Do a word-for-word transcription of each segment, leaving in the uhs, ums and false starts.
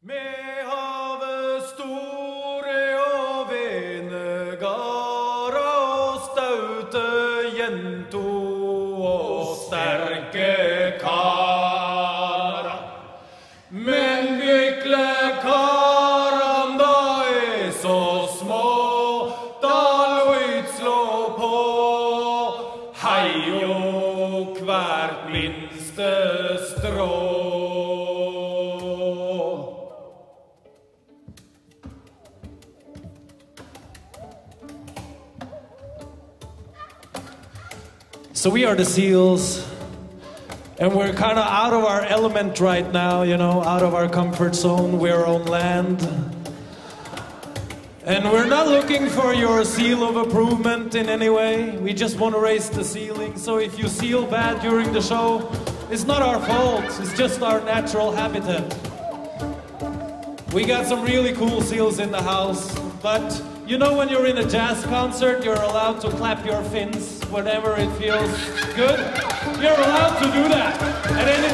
Med havet store og venegara og staute jento og sterke kara. Men vikle karan da er så små, da loit slå på, hei og hvert minste strå. So we are the seals, and we're kind of out of our element right now, you know, out of our comfort zone. We're on land. And we're not looking for your seal of improvement in any way. We just want to raise the ceiling. So if you seal bad during the show, it's not our fault. It's just our natural habitat. We got some really cool seals in the house, but you know when you're in a jazz concert, you're allowed to clap your fins whenever it feels good? You're allowed to do that at any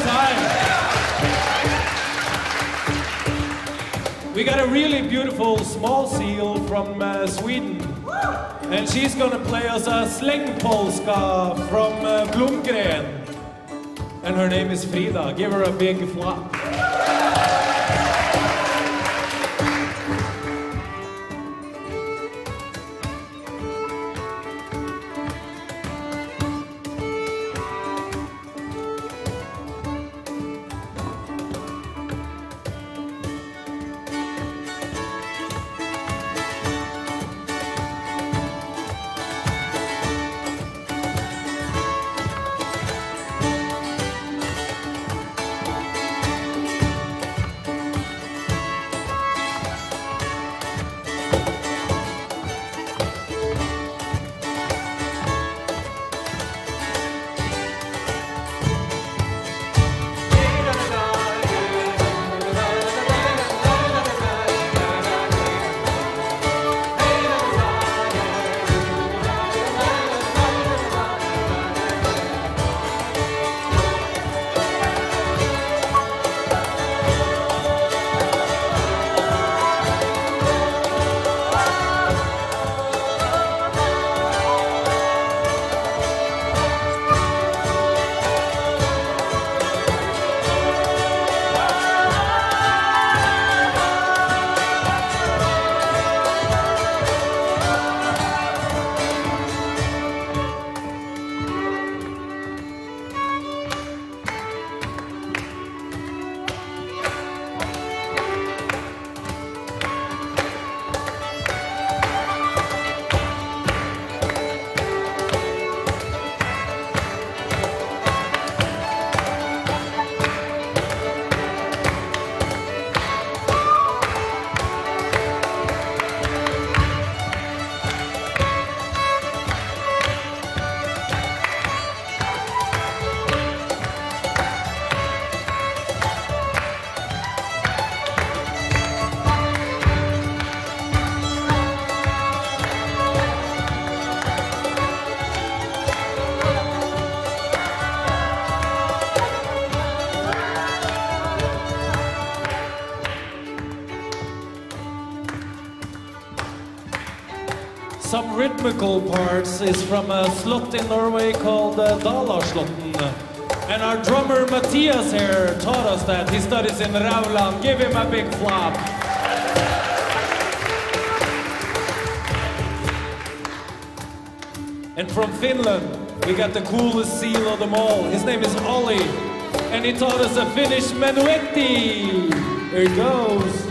time. We got a really beautiful small seal from uh, Sweden, and she's gonna play us a slängpolska from uh, Blomgren, and her name is Frida. Give her a big flop. Some rhythmical parts is from a slot in Norway called uh, Dalaslotten. And our drummer Mathias here taught us that. He studies in Rauland. Give him a big flop. And from Finland, we got the coolest seal of them all. His name is Olli. And he taught us a Finnish menuetti. Here it goes.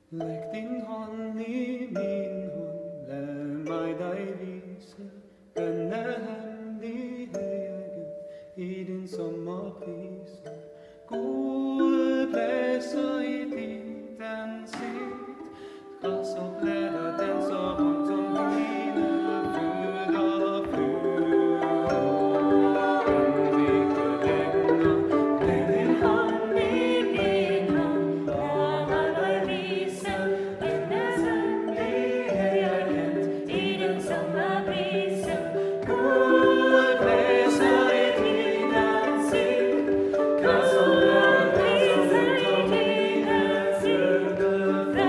Legg din hånd i min hånd, lær meg deg vise denne hemmelighet i din sommerprise. Gode plasser i ditt ansikt, gras og blæder danser rundt om dine føtter, føtter. Legg din hånd i min hånd, lær meg deg vise denne hemmelighet i din sommerprise. Gode plasser i ditt ansikt, gras og blæder danser rundt om dine føtter,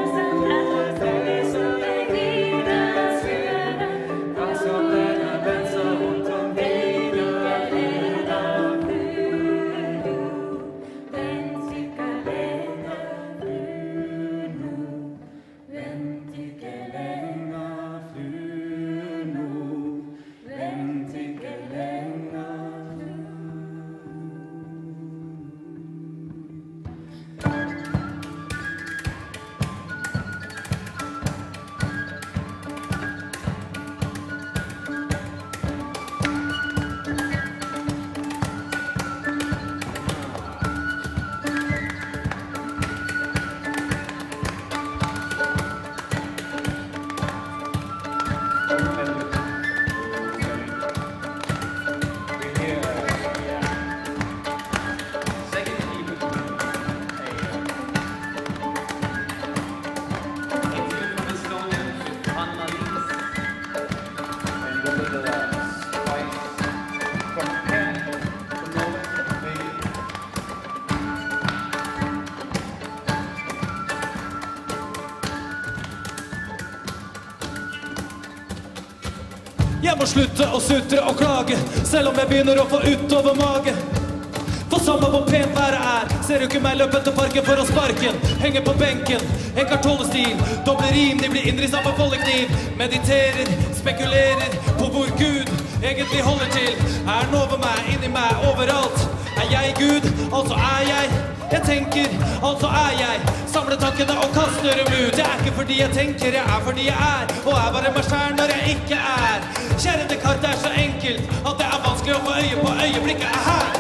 Jeg må slutte å sutre og klage, selv om jeg begynner å få utover mage. For samme hvor pent været er, ser du ikke meg løpe til parken for å sparken. Henger på benken, en kartollestil, doble rim, de blir innre i samme foldekniv. Mediterer, spekulerer på hvor Gud egentlig holder til. Er han over meg, inni meg, overalt? Er jeg Gud, altså er jeg? Jeg tenker, altså er jeg. Samler tankene og kaster dem ut. Jeg er ikke fordi jeg tenker, jeg er fordi jeg er. Og er bare meg selv når jeg ikke er. Kjære Descartes, det er så enkelt at det er vanskelig å få øye på øyeblikket er her.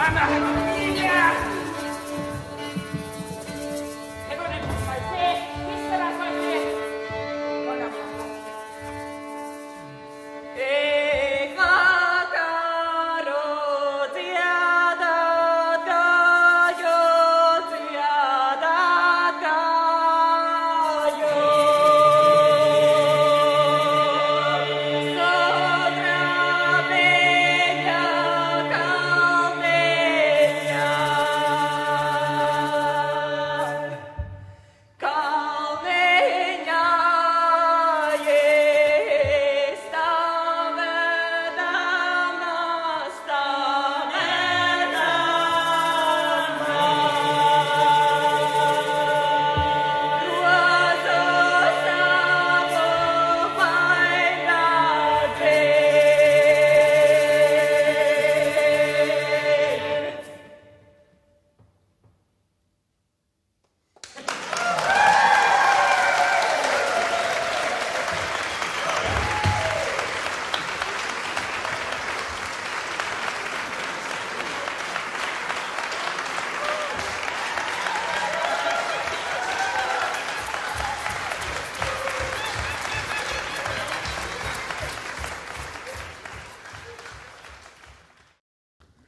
Nei, nei.